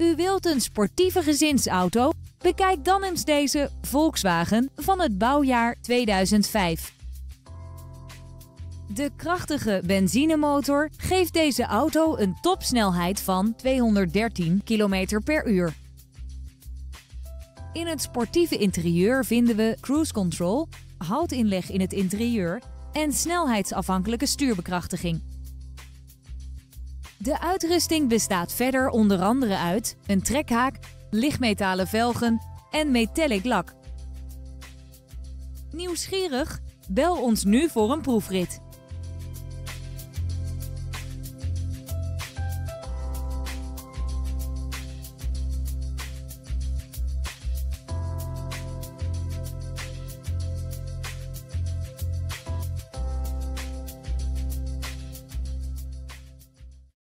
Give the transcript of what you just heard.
U wilt een sportieve gezinsauto? Bekijk dan eens deze Volkswagen van het bouwjaar 2005. De krachtige benzinemotor geeft deze auto een topsnelheid van 213 km per uur. In het sportieve interieur vinden we cruise control, houtinleg in het interieur en snelheidsafhankelijke stuurbekrachtiging. De uitrusting bestaat verder onder andere uit een trekhaak, lichtmetalen velgen en metallic lak. Nieuwsgierig? Bel ons nu voor een proefrit.